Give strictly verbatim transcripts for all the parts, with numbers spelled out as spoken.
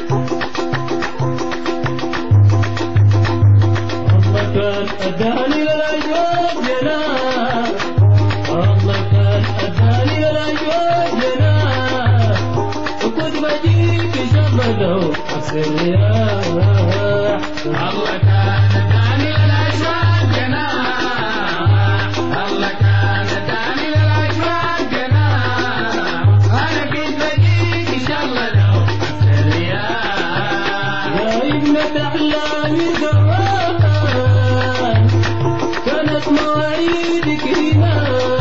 كان أداني للأجواء جنان، الله كان أداني للأجواء جنان، وكنت بجيك شبده الرياح. الله كان أداني للأجواء جنان، الله كان أداني للأجواء جنان، أنا كنت بجيك شبده الرياح. يا ابنة أحلامي زمان كانت مواعيدك هنا،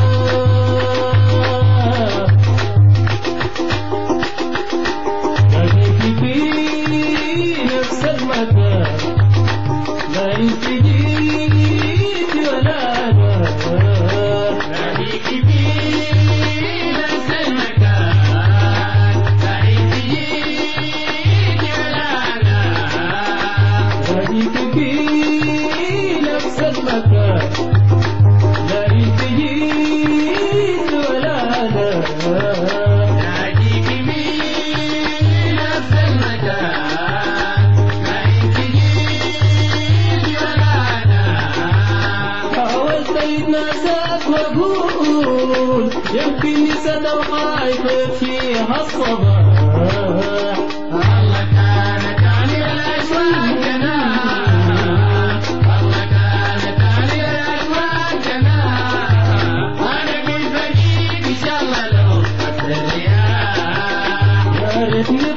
لقيت في نفس المكان، لا انت جيت ولا انا، لقيت في نفس المكان، لا انت جيت ولا انا، لقيت في نفس المكان، لا انت جيت ولا انا. ناديك في نفس المكان، لا انت جيت ولا انا. حاولت اتناساك واقول يمكن نسيت وخايف فيها الصباح. الله كان أداني للأجواء جنان، الله كان أداني للأجواء جنان، أنا كنت بجيك إن شاء الله لو حتى الرياح. يا ريتني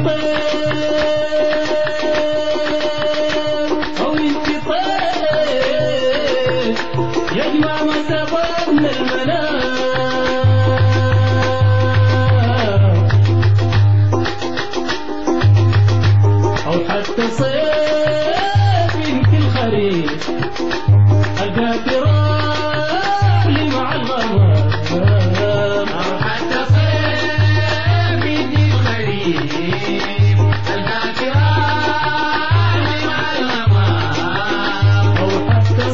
طير او انت طير يجمع مسافاتنا المنام، او حتى صيف يمكن الخريف القاك راح لي مع الغمام. أو حتى صيف يجي الخريف ألقاك راحي مع الغمام. أو حتى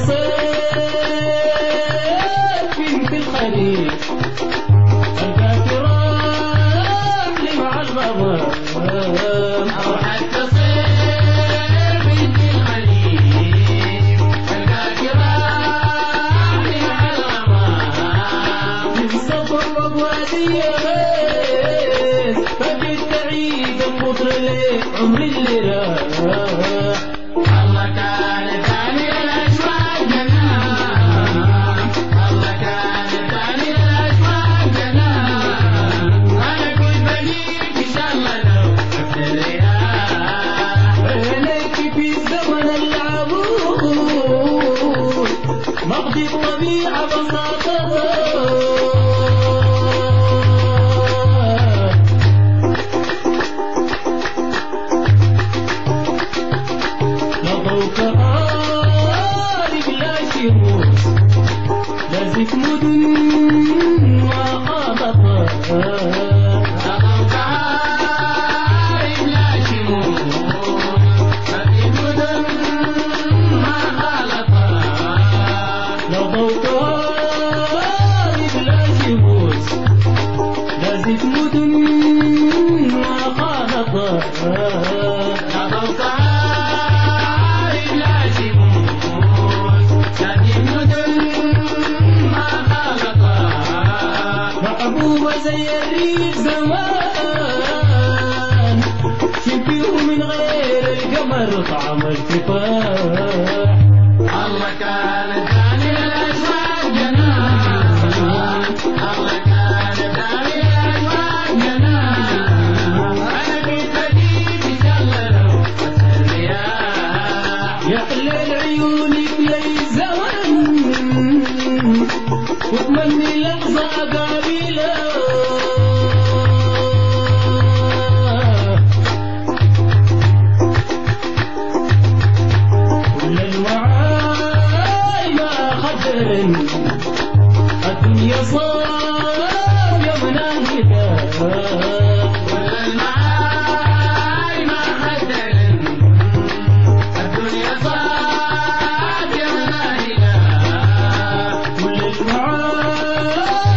صيف في الخريف ألقاك راح لي مع الغمام. أو حتى صيف يجي الخريف ألقاك راحي مع الغمام. من سفر وادي غيث فجيت تعيد القطر ليه عمري اللي راح. الله كان أداني للأجواء جنان، الله كان أداني للأجواء جنان، أنا كنت بجيك إن شاء الله لو حتى الرياح. عينيك في الزمن العبود مقضي الطبيعة بساطتها، لضوك هارب لا شموس لازك مدن وخاطتها. لضوك هارب لا شموس ففي مدن ما خالطها. لضوك هارب لا شموس لازك مدن وخاطتها. لضوك هارب لا شموس ففي مدن ما خالطها. محبوبة زي الريح زمان شبيه من غير القمر طعم الكفاح. الله كان أداني للأجواء جنان، الله كان أداني للأجواء جنان، أنا كنت بجيك إن شاء الله لو حتى الرياح. يا حلال عيونك لي الزمن وتمني لحظة قابلة، كل الوعاي ما خدر الدنيا صافية مناهدة. كل المعاي ما خدر الدنيا صافية مناهلة. كل الوعاي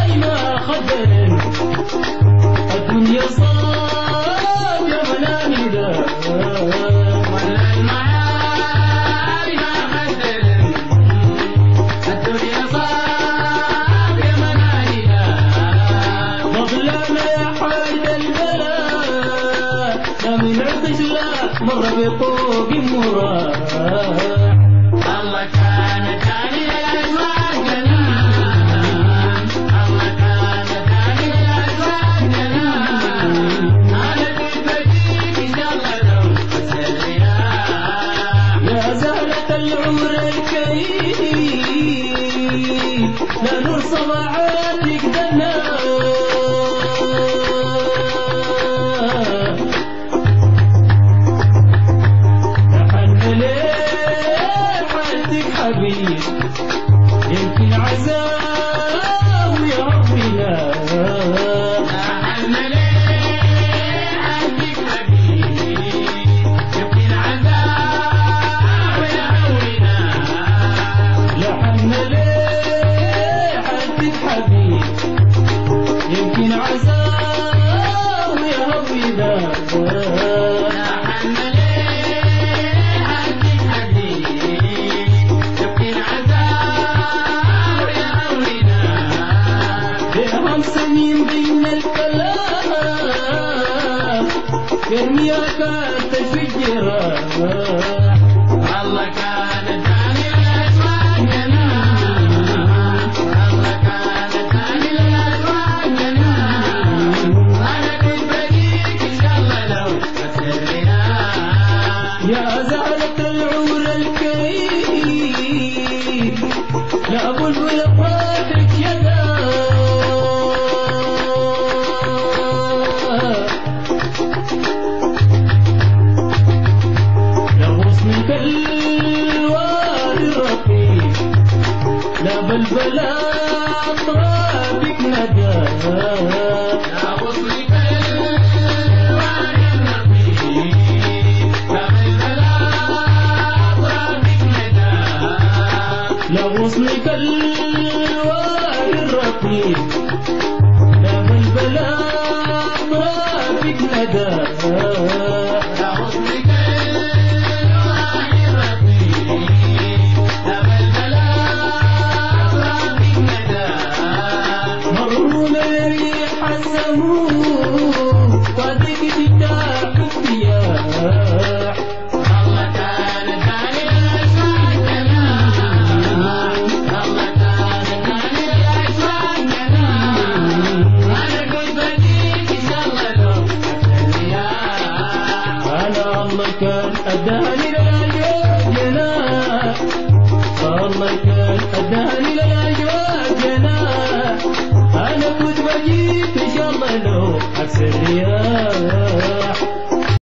مر بطوق مراح الله كان ثاني الأزواج جنان الله كان ثاني الأزواج جنان أنا كنت بجيك إن شاء الله لو أسأل يا زهرة العمر الكريم لا نور صباحاتك دنا حبيب يمكن عذاب يهوينا لحن ليه عندك حبيب يمكن عذاب يهوينا لحن ليه عندك حبيب يمكن عذاب يهوينا لحن ليه عندك حبيب يمكن عذاب يهوينا درهم سنين بين الكلام كرمياك تشجرا الله كان ثاني الأزواج جنان الله كان ثاني الأزواج جنان أنا كنت بجيك إن شاء الله لو أسأل يا زهرة العمر الكريم لا بلبل فرحك يدا لا غصنك الوادي الرقيق لا بلبل أطرابك ندى يا وصلك الوادي الرقيق لا بالبلاء ضربك ندى لا غصنك الوادي الرقيق لا بالبلاء أطرابك ندى يا وصلك الوادي الرقيق لا بالبلاء ضربك ندى مروا لريح السموم صديق تتاح السياح الله كان ثاني الأزواج جنان الله كان ثاني الأزواج جنان أنا كنت بجيك إن شاء الله لو أسأل أنا الله كان أداني للأجواء جناح الله كان أداني للأجواء جناح أنا كنت بجيك إن شاء الله لو أكسر